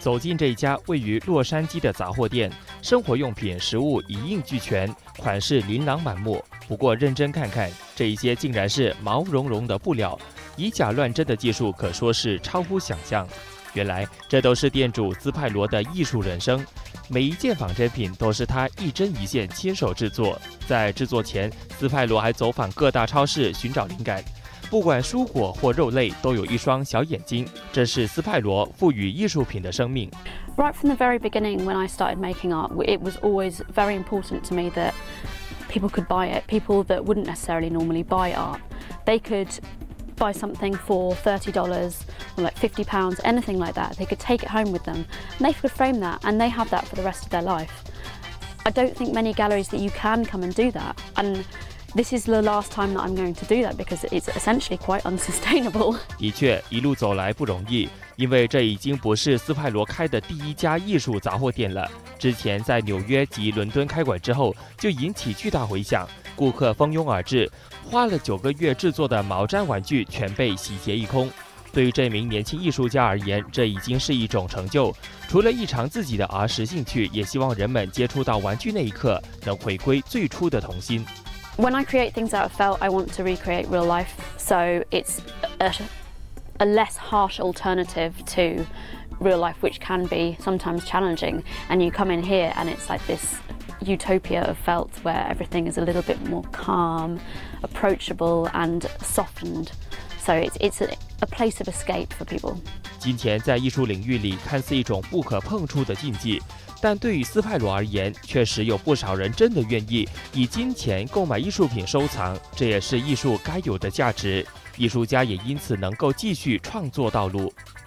走进这一家位于洛杉矶的杂货店，生活用品、食物一应俱全，款式琳琅满目。不过认真看看，这一些竟然是毛茸茸的布料，以假乱真的技术可说是超乎想象。原来这都是店主斯派罗的艺术人生，每一件仿真品都是他一针一线亲手制作。在制作前，斯派罗还走访各大超市寻找灵感。不管蔬果或肉类，都有一双小眼睛，这是斯派罗赋予艺术品的生命。 Right from the very beginning, when I started making art, it was always very important to me that people could buy it. People that wouldn't necessarily normally buy art, they could buy something for $30 or like £50, anything like that. They could take it home with them, and they could frame that, and they have that for the rest of their life. I don't think many galleries that you can come and do that, and this is the last time that I'm going to do that because it's essentially quite unsustainable. 的确，一路走来不容易，因为这已经不是斯派罗开的第一家艺术杂货店了。之前在纽约及伦敦开馆之后，就引起巨大回响，顾客蜂拥而至，花了9个月制作的毛毡玩具全被洗劫一空。对于这名年轻艺术家而言，这已经是一种成就。除了异常自己的儿时兴趣，也希望人们接触到玩具那一刻，能回归最初的童心。 When I create things out of felt, I want to recreate real life, so it's a less harsh alternative to real life, which can be sometimes challenging. And you come in here and it's like this utopia of felt where everything is a little bit more calm, approachable and softened. So it's a place of escape for people. 金钱在艺术领域里看似一种不可碰触的禁忌，但对于斯派罗而言，确实有不少人真的愿意以金钱购买艺术品收藏，这也是艺术该有的价值。艺术家也因此能够继续创作道路。